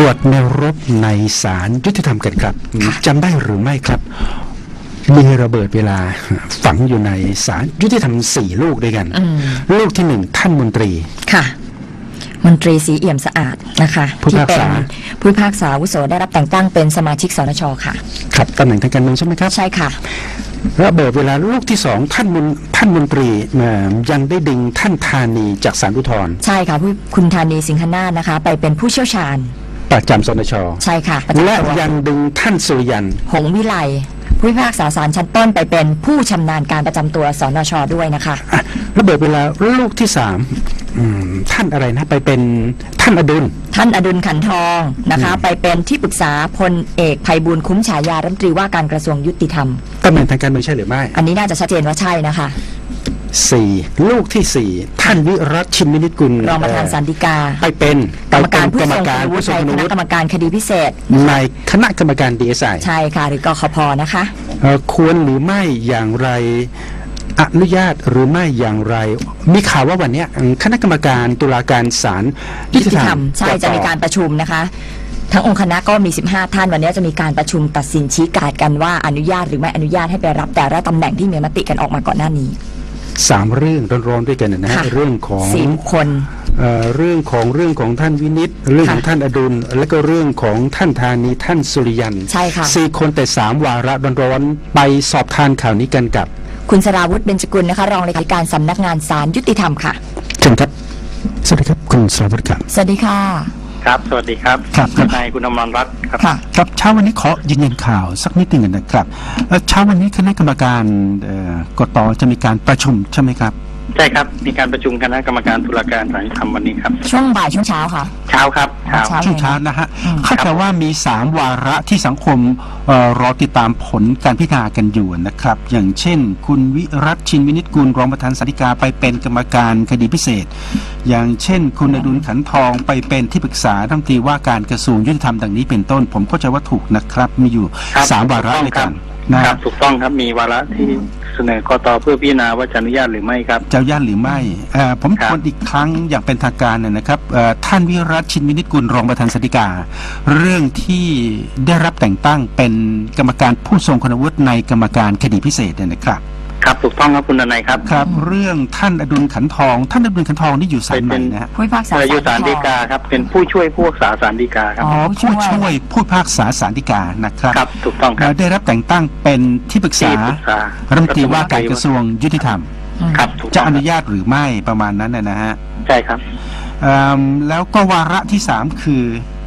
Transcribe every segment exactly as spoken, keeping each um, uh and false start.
รวจแนวรบในศาลยุติธรรมกันครับจำได้หรือไม่ครับมีระเบิดเวลาฝังอยู่ในศาลยุติธรรมสี่ลูกด้วยกันลูกที่หนึ่งท่านมนตรีค่ะมนตรีศรีเอี่ยมสะอาดนะคะที่เป็นผู้พิพากษาอาวุโสได้รับแต่งตั้งเป็นสมาชิกสนช.ค่ะครับตำแหน่งทางการเมืองใช่ไหมครับใช่ค่ะระเบิดเวลาลูกที่สองท่านมนท่านมนตรียังได้ดึงท่านธานีจากศาลอุทธรณ์ใช่ค่ะคุณธานีสิงหนาถนะคะไปเป็นผู้เชี่ยวชาญประจำสนช. ใช่ค่ะและยังดึงท่านสุริยันหงส์วิไลผู้พิพากษาศาลชั้นต้นไปเป็นผู้ชำนาญการประจำตัวสนช.ด้วยนะคะระเบิดเวลาลูกที่สามท่านอะไรนะไปเป็นท่านอดุลท่านอดุลขันทองนะคะไปเป็นที่ปรึกษาพลเอกไพบูลย์คุ้มฉายารัฐมนตรีว่าการกระทรวงยุติธรรมตำแหน่งทางการเมืองใช่หรือไม่อันนี้น่าจะชัดเจนว่าใช่นะคะสี่ลูกที่สี่ท่านวิรัตชินวินิจกุลรองประธานศาลฎีกาไปเป็นกรรมการผู้ทรงคุณวุฒิในคณะกรรมการคดีพิเศษในคณะกรรมการ ดี เอส ไอใช่ค่ะหรือกขพ.นะคะควรหรือไม่อย่างไรอนุญาตหรือไม่อย่างไรมีข่าวว่าวันนี้คณะกรรมการตุลาการศาลยุติธรรมใช่จะมีการประชุมนะคะทั้งองค์คณะก็มีสิบห้าท่านวันนี้จะมีการประชุมตัดสินชี้ขาดกันว่าอนุญาตหรือไม่อนุญาตให้ไปรับแต่ละตำแหน่งที่มีมติกันออกมาก่อนหน้านี้สามเรื่องร้อนๆด้วยกันนะฮะเรื่องของสี่คนเอ่อเรื่องของเรื่องของท่านวินิจเรื่องของท่านอดุลและก็เรื่องของท่านธานีท่านสุริยันใช่ค่ะสี่คนแต่สามวาระร้อนๆไปสอบทานข่าวนี้กันกับคุณสราวุฒิเบญจกุลนะคะรองเลขาธิการสำนักงานศาลยุติธรรมค่ะเชิญครับสวัสดีครับคุณสราวุฒิครับสวัสดีค่ะครับสวัสดีครับครับนายคุณอมรรัตน์ครับครับเช้าวันนี้ขอยืนยันข่าวสักนิดหนึ่งนะครับเช้าวันนี้คณะกรรมการกต.จะมีการประชุมใช่ไหมครับใช่ครับมีการประชุมคณะกรรมการตุลาการศาลยุติธรรมวันนี้ครับช่วงบ่ายช่วงเช้าค่ะเช้าครับเช้าช่วงเช้านะฮะเข้าใจว่ามีสามวาระที่สังคมรอติดตามผลการพิจารณากันอยู่นะครับอย่างเช่นคุณวิรัตชินวินิจกุลรองประธานศาลฎีกาไปเป็นกรรมการคดีพิเศษอย่างเช่นคุณอดุลขันทองไปเป็นที่ปรึกษารัฐมนตรีว่าการกระทรวงยุติธรรมดังนี้เป็นต้นผมเข้าใจว่าถูกนะครับมีอยู่สามวาระด้วยกันนะครับถูกต้องครับมีวาระที่เสนอกต.เพื่อพิจารณาว่าจะอนุญาตหรือไม่ครับจะอนุญาตหรือไม่ผมควรอีกครั้งอย่างเป็นทางการนะครับท่านวิรัตชินวินิจกุลรองประธานศาลฎีกาเรื่องที่ได้รับแต่งตั้งเป็นกรรมการผู้ทรงคุณวุฒิในกรรมการคดีพิเศษนะครับครับถูกต้องครับคุณนายครับครับเรื่องท่านอดุลขันทองท่านอดุลขันทองนี่อยู่ศาลไหนนะฮะผู้พิพากษาอยู่ศาลฎีกาครับเป็นผู้ช่วยผู้พิพากษาศาลฎีกาครับอ๋อผู้ช่วยผู้พิพากษาศาลฎีกานะครับครับถูกต้องครับได้รับแต่งตั้งเป็นที่ปรึกษารัฐมนตรีว่าการกระทรวงยุติธรรมครับจะอนุญาตหรือไม่ประมาณนั้นนะฮะใช่ครับแล้วก็วาระที่สามคือ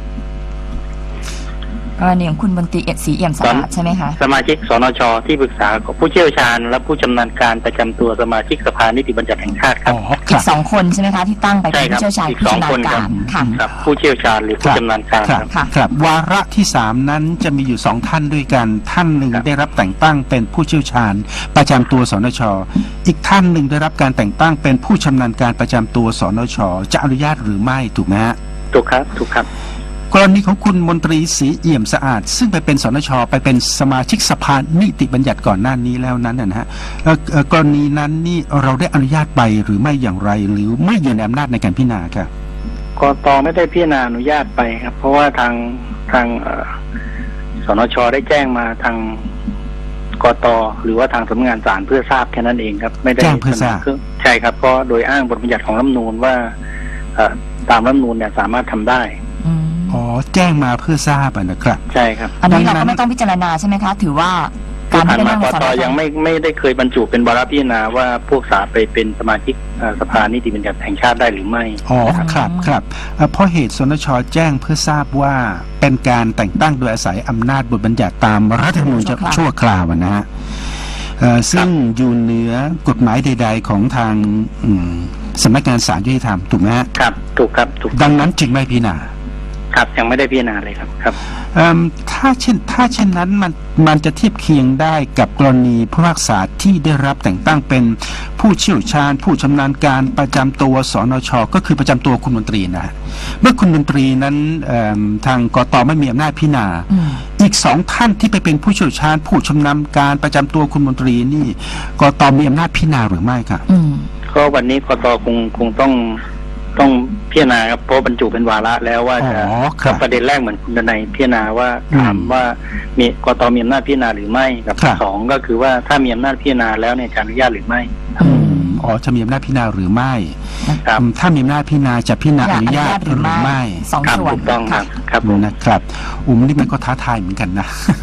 กรณีของคุณมนตรีเอ็ดศรีเอี่ยมสะอาดใช่ไหมคะสมาชิกสนช.ที่ปรึกษาของผู้เชี่ยวชาญและผู้ชำนาญการประจำตัวสมาชิกสภานิติบัญญัติแห่งชาติครับอีกสองคนใช่ไหมคะที่ตั้งไปเป็นผู้เชี่ยวชาญผู้ชำนาญการครับผู้เชี่ยวชาญหรือผู้ชำนาญการครับวาระที่สามนั้นจะมีอยู่สองท่านด้วยกันท่านหนึ่งได้รับแต่งตั้งเป็นผู้เชี่ยวชาญประจำตัวสนช.อีกท่านหนึ่งได้รับการแต่งตั้งเป็นผู้ชำนาญการประจำตัวสนช.จะอนุญาตหรือไม่ถูกไหมฮะถูกครับถูกครับกรณีของคุณมนตรีศรีเอี่ยมสะอาดซึ่งไปเป็นสนช.ไปเป็นสมาชิกสภานิติบัญญัติก่อนหน้านี้แล้วนั้นนะฮะกรณีนั้นนี่เราได้อนุญาตไปหรือไม่อย่างไรหรือไม่อยู่ในอำนาจในการพิจารณาครับกต.ไม่ได้พิจารณาอนุญาตไปครับเพราะว่าทางทางสนช.ได้แจ้งมาทางกต.หรือว่าทางสำนักงานศาลเพื่อทราบแค่นั้นเองครับไม่ได้แจ้งเพื่อทราบใช่ครับเพราะโดยอ้างบทบัญญัติของรัฐธรรมนูญว่าตามรัฐธรรมนูญเนี่ยสามารถทำได้อ๋อแจ้งมาเพื่อทราบนะครับใช่ครับอันนี้เราก็ไม่ต้องพิจารณาใช่ไหมคะถือว่าการที่ได้กต.ยังไม่ไม่ได้เคยบรรจุเป็นวาระพิจารณาว่าพวกสาไปเป็นสมาชิกสภานิติบัญญัติแห่งชาติได้หรือไม่อ๋อครับครับเพราะเหตุสนช.แจ้งเพื่อทราบว่าเป็นการแต่งตั้งโดยอาศัยอำนาจบทบัญญัติตามรัฐธรรมนูญชั่วคราวนะฮะซึ่งอยู่เหนือกฎหมายใดๆของทางสำนักงานศาลยุติธรรมถูกไหมฮะครับถูกครับถูกดังนั้นจึงไม่พิจารณาครับยังไม่ได้พิจารณาเลยครับครับถ้าเช่นถ้าเช่นนั้นมันมันจะเทียบเคียงได้กับกรณีผู้พิพากษาที่ได้รับแต่งตั้งเป็นผู้เชี่ยวชาญผู้ชำนาญการประจำตัวสนช.ก็คือประจำตัวคุณมนตรีนะเมื่อคุณมนตรีนั้นทางกต.ไม่มีอำนาจพิจารณาอีกสองท่านที่ไปเป็นผู้เชี่ยวชาญผู้ชำนาญการประจำตัวคุณมนตรีนี่กต.มีอำนาจพิจารณาหรือไม่ครับก็วันนี้กต.คงคงต้องต้องพิจารณาครับเพราะบรรจุเป็นวาระแล้วว่าจะอ๋อครับประเด็นแรกเหมือนคุณดนัยพิจารณาว่าอืมถามว่ามีกตมีอำนาจพิจารณาหรือไม่กับครับสองก็คือว่าถ้ามีอำนาจพิจารณาแล้วเนี่ยจะอนุญาตหรือไม่อืมอ๋อจะมีอำนาจพิจารณาหรือไม่ครับอืมถ้ามีอำนาจพิจารณาจะพิจารณาอนุญาตหรือไม่สองครับส่วนถูกต้องครับครับผมนะครับอุ้มนี่มันก็ท้าทายเหมือนกันนะ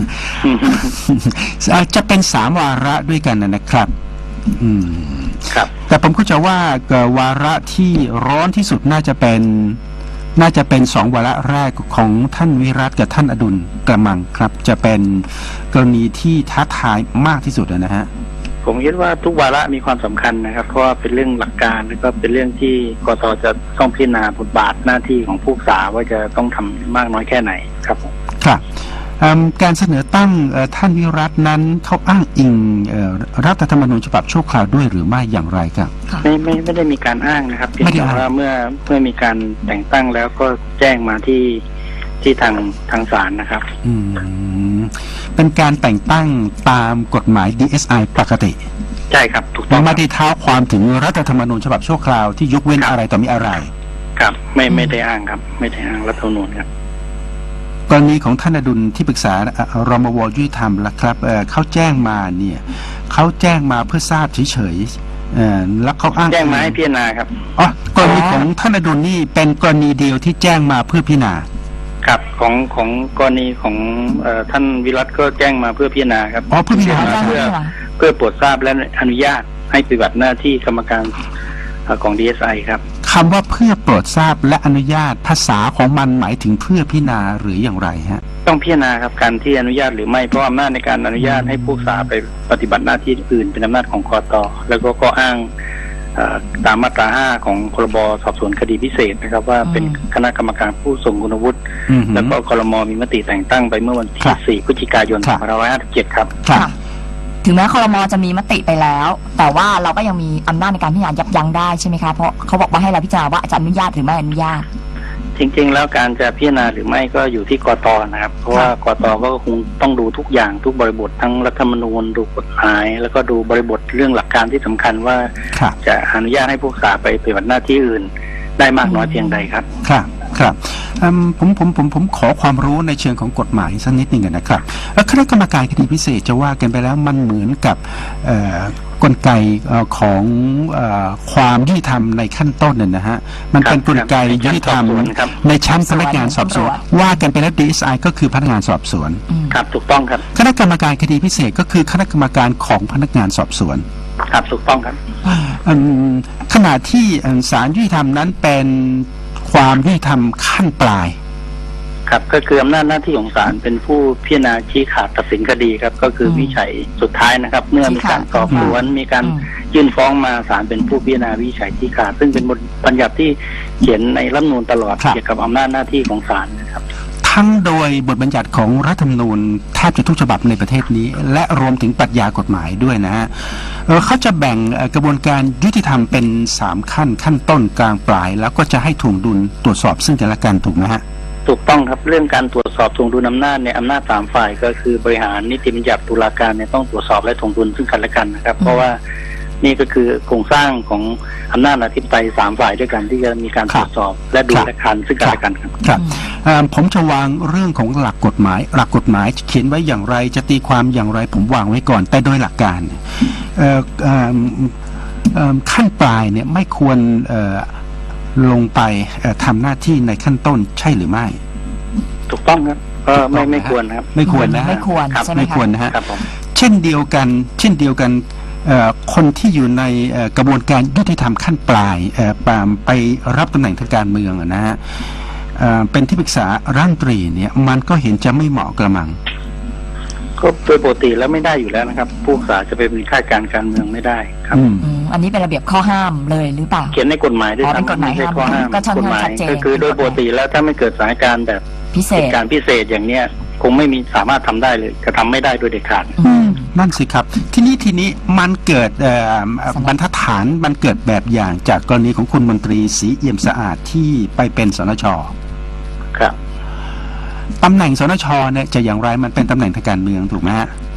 จะเป็นสามวาระด้วยกันนะครับ อืมครับแต่ผมเข้าใจว่าเอ่อวาระที่ร้อนที่สุดน่าจะเป็น น่าจะเป็นสองวาระแรกของท่านวิรัตกับท่านอดุลกระมังครับ จะเป็นกรณีที่ท้าทายมากที่สุดนะฮะผมคิดว่าทุกวาระมีความสำคัญนะครับ เพราะว่าเป็นเรื่องหลักการแล้วก็เป็นเรื่องที่กตจะต้องพิจารณาบทบาทหน้าที่ของผู้ศึกษาว่าจะต้องทำมากน้อยแค่ไหนครับผมครับเอิ่มการเสนอตั้งเอ่อท่านวิรัตนั้นเขาอ้างอิงเอ่อรัฐธรรมนูญฉบับชั่วคราวด้วยหรือไม่อย่างไรครับไม่ไม่ไม่ได้มีการอ้างนะครับเพียงไม่ได้แต่อ้างว่าเมื่อเมื่อมีการแต่งตั้งแล้วก็แจ้งมาที่ที่ทางทางศาลนะครับอืมเป็นการแต่งตั้งตามกฎหมาย ดี เอส ไอ ปกติใช่ครับถูกต้องคไม่รับได้เท้าความถึงรัฐธรรมนูญฉบับชั่วคราวที่ยกเว้นอะไรต่อมีอะไรครับไม่ไม่ได้อ้างครับ ไม่ได้อ้างรัฐธรรมนูญครับกรณีของท่านอดุลที่ปรึกษารมวยุติธรรมละครับเอ่อเขาแจ้งมาเนี่ยเขาแจ้งมาเพื่อทราบเฉยๆเอ่อแล้วเขาอ้างแจ้งมาให้พิจารณาครับอ๋อกรณีของท่านอดุลนี่เป็นกรณีเดียวที่แจ้งมาเพื่อพิจารณาครับของของกรณีของเอ่อท่านวิรัตก็แจ้งมาเพื่อพิจารณาครับอ๋อเพื่อพิจารณาเพื่อเพื่อโปรดทราบและอนุญาตให้ปฏิบัติหน้าที่กรรมการเอ่อของ ดี เอส ไอ ครับคำว่าเพื่อโปรดทราบและอนุญาตภาษาของมันหมายถึงเพื่อพิจารณาหรืออย่างไรฮะต้องพิจารณาครับการที่อนุญาตหรือไม่เพราะอำนาจในการอนุญาตให้ผู้ศึกษาไปปฏิบัติหน้าที่อื่นเป็นอำนาจของกตแล้วก็ก็อ้างเอ่อตามมาตราห้าของพรบสอบสวนคดีพิเศษนะครับ ว่าเป็นคณะกรรมการผู้ทรงคุณวุฒิอือหือแล้วก็ครมมีมติแต่งตั้งไปเมื่อวันครัที่บสี่พฤศจิกายนคสรัอบ งพันห้าร้อยห้าสิบเจ็ดครับครับค่ะ ถึงแม้ครมจะมีมติไปแล้ว แต่ว่าเราก็ยังมีอำนาจในการพิจารณายับยั้งได้ใช่ไหมคะเพราะเขาบอกว่าให้เราพิจารณาว่าจะอนุญาตหรือไม่อนุญาตจริงๆแล้วการจะพิจารณาหรือไม่ก็อยู่ที่กตนะครับ เพราะว่ากตก็คงต้องดูทุกอย่างทุกบริบททั้งรัฐธรรมนูญดูกฎหมาย แล้วก็ดูบริบทเรื่องหลักการที่สำคัญว่าครับจะอนุญาตให้ผู้ศึกษาไปปฏิบัติหน้าที่อื่นได้มากน้อยเพียงใดครับครับครับอืมผมผมผมผมขอความรู้ในเชิงของกฎหมายสักนิดหนึ่งนะครับแล้วคณะกรรมการคดีพิเศษจะว่ากันไปแล้วมันเหมือนกับเอ่อกลไกเอ่อของเอ่อความยุติธรรมในขั้นต้นน่ะนะฮะมันเป็นกลไกยุติธรรมครับในชั้นพนักงานสอบสวนว่ากันไปแล้ว ดี เอส ไอ ก็คือพนักงานสอบสวนครับถูกต้องครับคณะกรรมการคดีพิเศษก็คือคณะกรรมการของพนักงานสอบสวนครับถูกต้องครับอืมขณะที่เอ่อศาลยุติธรรมนั้นเป็นความยุติธรรมขั้นปลายครับก็คืออำนาจหน้าที่ของศาลเป็นผู้พิจารณาชี้ขาดตัดสินคดีครับก็คือวิจัยสุดท้ายนะครับ เมื่อมีการสอบสวนมีการยื่นฟ้องมาศาลเป็นผู้พิจารณาวิจัยชี้ขาดซึ่งเป็นบทบัญญัติที่เขียนในรัฐธรรมนูญตลอดครับเกี่ยวกับอำนาจหน้าที่ของศาลนะครับทั้งโดยบทบัญญัติของรัฐธรรมนูญแทบจะทุกฉบับในประเทศนี้ และรวมถึงปรัชญากฎหมายด้วยนะฮะเอ่อเขาจะแบ่งเอ่อกระบวนการยุติธรรมเป็นสามขั้นขั้นต้นกลางปลาย แล้วก็จะให้ถ่วงดุลตรวจสอบซึ่งกันและกันถูกไหมฮะถูกต้องครับเรื่องการตรวจสอบทวงดุลอำนาจในยอำนาจสามฝ่ายก็คือบริหารนิติบัญญัติตุลาการเนี่ยต้องตรวจสอบและทวงดุลซึ่งกันและกันนะครับ เพราะว่านี่ก็คือโครงสร้างของอำนาจอธิปไตยสามฝ่ายด้วยกันที่จะมีการตรวจสอบและดูแลกันซึ่งกันและกันครับครับเอ่อผมจะวางเรื่องของหลักกฎหมาย หลักกฎหมายเขียนไว้อย่างไรจะตีความอย่างไรผมวางไว้ก่อน แต่โดยหลักการเอ่อเอ่อเอ่อขั้นปลายเนี่ยไม่ควรเอ่อลงไปเอ่อทำหน้าที่ในขั้นต้นใช่หรือไม่ถูกต้องครับก็ไม่ไม่ควรนะครับไม่ควรนะฮะไม่ควรครับใช่ไหมไม่คะควรนะฮะครับผมเช่นเดียวกัน เช่นเดียวกันเอ่อคนที่อยู่ในเอ่อกระบวนการยุติธรรมขั้นปลายเอ่อปามไปรับตำแหน่งทางการเมืองอะนะฮะเอ่อเป็นที่ปรึกษารัฐมนตรีเนี่ยมันก็เห็นจะไม่เหมาะกระมังก็โดยปกติแล้วไม่ได้อยู่แล้วนะครับ ผู้ศึกษาจะไปเป็นข้าราชการการเมืองไม่ได้ครับอืมอืมอันนี้เป็นระเบียบข้อห้ามเลยหรือเปล่าเขียนในกฎหมายด้วยอ๋อเป็นกฎหมายไใช่ข้อห้ามก็ค่อนกฎข้างหมายชัดเจนก็คือโดยปกติแล้วถ้าไม่เกิดสถานการณ์แบบพิเศเหษตุการณ์พิเศษอย่างเนี้ยคงไม่มีสามารถทำได้เลยกระทำไม่ได้โดยเด็ดขาดอืมนั่นสิครับ ทีนี้ทีนี้มันเกิดเอ่อสำหรับบรรทัดฐานมันเกิดแบบอย่างจากกรณีของคุณมนตรีศรีเอี่ยมสะอาดที่ไปเป็นสนชครับตำแหน่งสนชเนี่ยจะอย่างไรมันเป็นตำแหน่งทางการเมืองถูกไหมฮะ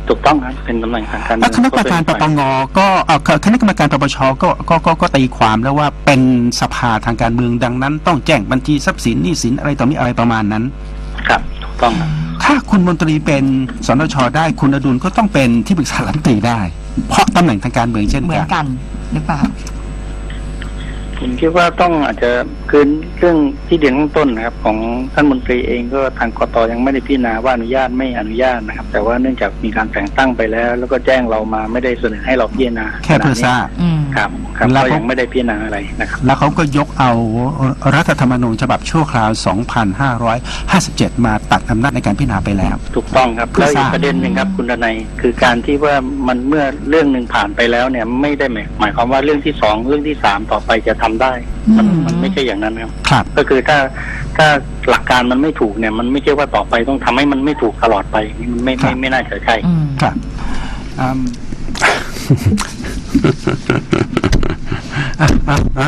ถูกต้องครับเป็นตำแหน่งทางการเมืแล้วองคณะกรรมการปปงก็เอ่อคณะกรรมการปปชก็ก็ก็ก็ตีความแล้วว่าเป็นสภาทางการเมืองดังนั้นต้องแจ้งบัญชีทรัพย์สินหนี้สินอะไรต่อมีอะไรประมาณนั้นครับถูกต้องครับถ้าคุณมนตรีเป็นสนชได้คุณอดุลก็ต้องเป็นที่ปรึกษารัฐมนตรีได้ เพราะตำแหน่งทางการเมืองเช่นเหมืกัอน นกันหรือเปล่าผมคิดว่าต้องอาจจะคือเรื่องที่เรียนข้างต้นนะครับของท่านมนตรีเองก็ทางกตยังไม่ได้พิจารณาว่าอนุญาตไม่อนุญาตนะครับ แต่ว่าเนื่องจากมีการแต่งตั้งไปแล้ว แล้วก็แจ้งเรามาไม่ได้เสนอให้เราพิจารณาแค่เพื่อทราบอืมครับครับแล้วก็ก็ยังไม่ได้พิจารณาอะไรนะครับแล้วเขาก็ยกเอารัฐธรรมนูญฉบับชั่วคราว สองพันห้าร้อยห้าสิบเจ็ด มาตัดอำนาจในการพิจารณาไปแล้วถูกต้องครับเพื่อแล้วทอีราก บประเด็นหนึ่งครับคุณดนัยคือการที่ว่ามันเมื่อเรื่องหนึ่งผ่านไปแล้วเนี่ยไม่ได้หมายหมายความว่าเรื่องที่สองเรื่องที่สามต่อไปจะทำได้มันอืมมันไม่ใช่อย่างนั้นครับครับก็คือถ้าถ้าหลักการมันไม่ถูกเนี่ยมันไม่ใช่ว่าต่อไปต้องทำให้มันไม่ถูกตลอดไปมันไม่ครัไม่บไม่น่าจะใช่อืมครับอืม อ่ะอ่ะอ่ะ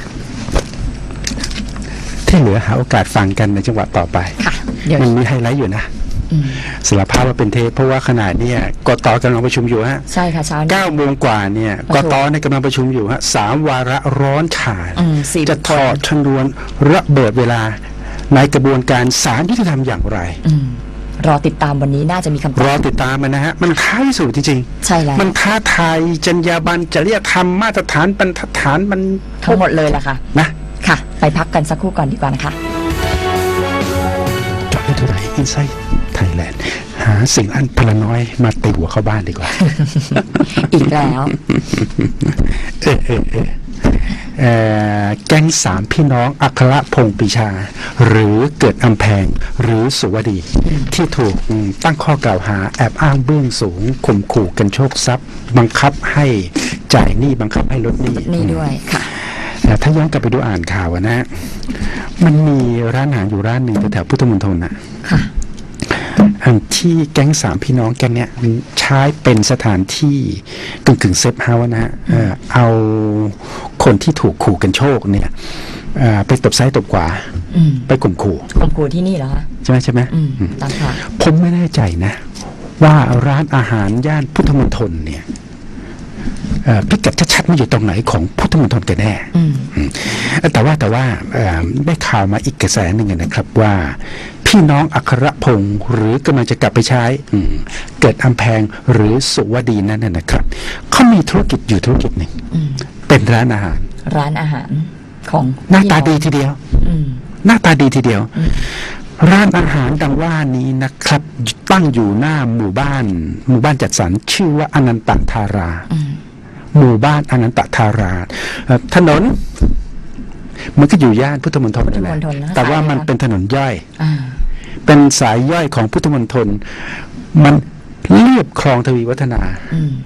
ที่เหลือหาโอกาสฟังกันในจังหวะต่อไปค่ะ เดี๋ยวมันมีไฮไลท์อยู่นะอืมสารภาพว่าเป็นเทปเพราะว่าขณะเนี้ยกตกำลังประชุมอยู่ฮะใช่ค่ะเช้านี้เก้าโมงกว่าเนี่ยประกชุมตในยกำลังประชุมอยู่ฮะสามวาระร้อนฉาอืมสี่จะบุคถคลอดชนวนระเบิดเวลาในกระบวนการศาลยุติธรรมอย่างไรอืมรอติดตามวันนี้น่าจะมีคำตรออบ ติดตามมันนะฮะ มันท้าพิสูจน์จริงใช่แล้วๆ มันท้าทายจรรยาบรรณจริยธรรมมาตรฐานบรรทัดฐานมันทั้งหมดเลยล่ะค่ะนะค่ะ ไปพักกันสักครู่ก่อนดีกว่านะคะเจาะให้เท่าไหร่อินไซต์ไทยแลนด์หาสิ่งอันพลน้อยมาตีหัวเข้าบ้านดีกว่าอีกแล้วเออเออเออเอ่อแก๊งสามพี่น้องอัครพงษ์ปรีชา หรือเกิดอำแพงหรือสุวดี ที่ถูกตั้งข้อกล่าวหาแอบอ้างเบื้องสูงข่มขู่กันโชคทรัพย์ บังคับให้จ่ายหนี้บังคับให้ลดหนี้นี่ด้วยค่ะแต่ถ้าย้อนกลับไปดูอ่านข่าวอะนะ มันมีร้านอาหารอยู่ร้านหนึ่งแถวๆพุทธมณฑลน่ะค่ะอันที่แก๊งสามพี่น้องแก๊งเนี้ยมันใช้เป็นสถานที่กึ่งกึ่งเซฟเฮาส์นะฮะเอ่อเอาคนที่ถูกขู่กันโชคเนี่ยเอ่อไปตบซ้ายตบขวาอืมไปข่มขู่ข่มขู่ที่นี่เหรอคะใช่ไหมใช่ไหมอืมอืมตามค่ะผมไม่แน่ใจนะ ว่าร้านอาหารย่านพุทธมณฑลเนี่ยเอ่อพิกัดชัดๆมันอยู่ตรงไหนของพุทธมณฑลกันแน่อืมแต่ว่าแต่ว่าเอ่อได้ข่าวมาอีกกระแสหนึ่งนะครับว่าพี่น้องอัครพงษ์หรือกำลังจะกลับไปใช้อืมเกิดอำแพงหรือสุวดีนั่นนะนะครับเขามีธุรกิจอยู่ธุรกิจหนึ่งอืมเป็นร้านอาหารร้านอาหารของหน้าตาพี่ดีองทีเดียวอืมหน้าตาดีทีเดียวอืมร้านอาหารดังว่านี้นะครับ ตั้งอยู่หน้าหมู่บ้าน หมู่บ้านจัดสรรชื่อว่าอนันตธาราอืมหมู่บ้านอนันตธาราเอ่อถนน มันก็อยู่ย่านพุทธมณฑลนั่นแหละพุทธมณฑลนะแต่ว่าสายอะไรมันครับเป็นถนนย่อยอ่าเป็นสายย่อยของพุทธมณฑลมันเรียบคลองทวีวัฒนาอืม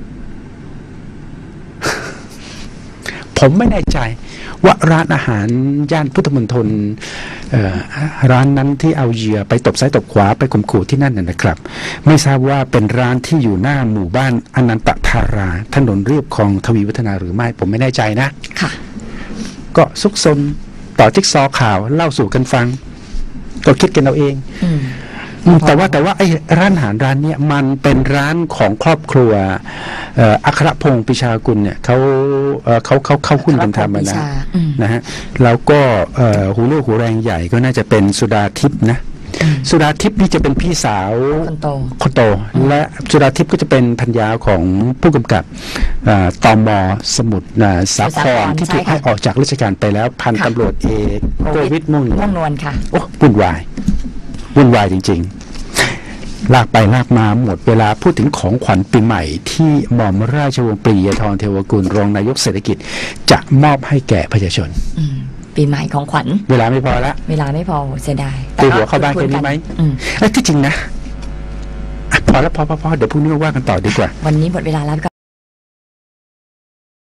ผมไม่แน่ใจว่าร้านอาหารย่านพุทธมณฑลเอ่อร้านนั้นที่เอาเหยื่อไปตบซ้ายตบขวาไปข่มขู่ที่นั่นน่ะนะครับ ไม่ทราบว่าเป็นร้านที่อยู่หน้าหมู่บ้านอนันตธารา ถนนเรียบคลองทวีวัฒนาหรือไม่ ผมไม่แน่ใจนะค่ะก็ซุกซนต่อจิ๊กซอว์ข่าวเล่าสู่กันฟัง ก็คิดกันเอาเองอืมอืมแต่ว่าแต่ว่าไอ้ร้านอาหารร้านเนี้ยมันเป็นร้านของครอบครัวเอ่ออัครพงษ์ปิชากุลเนี่ยเขาเอ่อเขาเขาเข้าหุ้นกันทำมาอัครพงษ์ปรีนะชาอืมนะฮะแล้วก็เอ่อหูเรี่ยวหูแรงใหญ่ก็น่าจะเป็นสุดาทิพย์นะอืมสุดาทิพย์นี่จะเป็นพี่สาวคนโตคนโต และสุดาทิพย์ก็จะเป็นพัญญาของผู้กำกับเอ่อตมสมุทรอ่าสาครที่ถูกให้ออกจากราชการไปแล้วพันตำรวจเอกโกวิทมุ่งม่วงนวลค่ะโอ้วุ่นวายวุ่นวายจริงๆ ลากไปลากมาหมดเวลาพูดถึงของขวัญปีใหม่ที่หม่อมราชวงศ์ปรียาธรเทวกุลรองนายกเศรษฐกิจจะมอบให้แก่ประชาชนอืม ปีใหม่ของขวัญเวลาไม่พอละเวลาไม่พอเสียดายตีหัวเข้าบ้านคุแค่ยนี้ไหมอืมเอ้ยที่จริงนะอ่ะพอแล้วพอพอพอเดี๋ยวพรุ่งนี้มาว่ากันต่อดีกว่าวันนี้หมดเวลาแล้ว